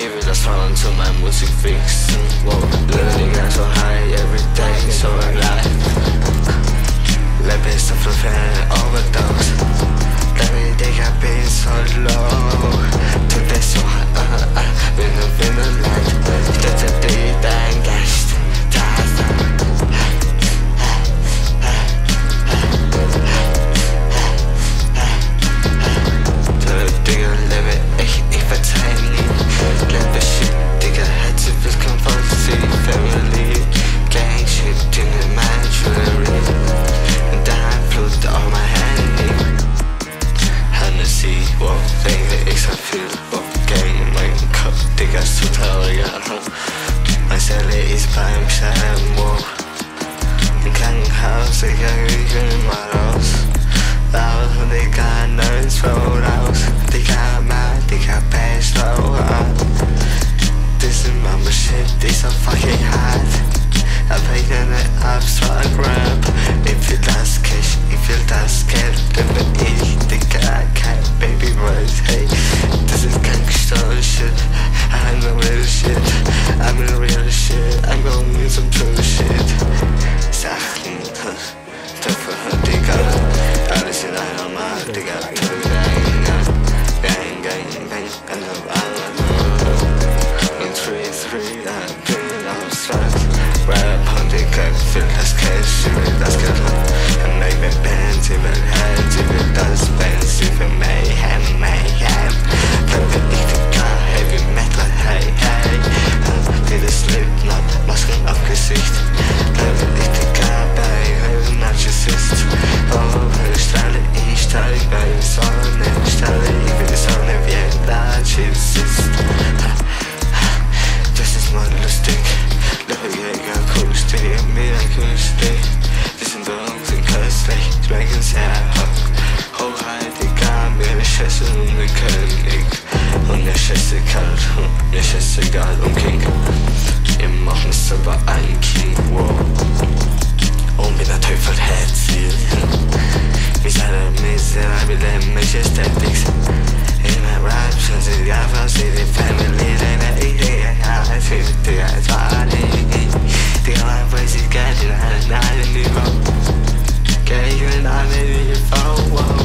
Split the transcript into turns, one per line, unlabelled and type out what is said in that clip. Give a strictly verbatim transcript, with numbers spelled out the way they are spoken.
Ich will das Frauen zu meiner Musik fixen. Wow, living so high, every day so alive. Life is a fan overdose. Every day I've been so low. Today so high, uh, uh, bin a bin a light. Stette die dein Geist, da ist er. Digga, lebe ich, ich verzeih nie. Lebe shit, Digga, herzlich willkommen von C Family. Gang shit, Dinge, mein Jewelry. Und dann flutet auch mein Handy. Hennessy, wow, denke ich so viel. Wow, Gang in meinem Kopf, Digga, ist zu traurig, ja. Meine Zelle ist beim Sterben, wow. Im Krankenhaus, Digga, ich will mal raus. Raus und Digga, nirgendwo raus. Digga, man, Digga, best out. This is mama shit, this so fucking hard. Aber ich nenne abstract rap. Ich will das Cash, ich will das Geld. Dann bin ich, Digga, kein Baby Boys, hey. Das ist Gangster shit, I'm the real shit. I'm the real shit, I'm going in some true shit. Sachen, dafür, Digga. Alles in einer Markt, Digga, Gang, Gang, Gang, Gang, and I'm out. In three, three, I'm doing abstract. Rap und Digga, ich will das Cash, ich will das Geld. Und ich will Bands, ich will Held, ich will das Bands, ich will Mayhem, Mayhem. Dann bin ich Digga, Heavy Metal, hey, hey. Dieses Slipknot, Masken auf Gesicht. Dann bin ich Digga, bei Heavy Narcissist. Oh, Stelle, ich steig bei der Sonne, Stelle, ich will die Sonne wie ein Narcissist. Das ist mal lustig, Löcher, Akustik, mehr Akustik. Die sind Drogen, sind köstlich, schmecken sehr hoch. Hochheitiger, mir Schätze und der König. Und der Schätze kalt, und der Schätze egal und King. Wir machen es aber ein King, wow. Und mit der Teufel herzieht. Mi sale miserabile Majestatics. In my rap, since it got from city family, then I eat it, I feel it, Digga, it's funny. Digga, my voice is getting high, not in the road. Getting on in the phone, whoa.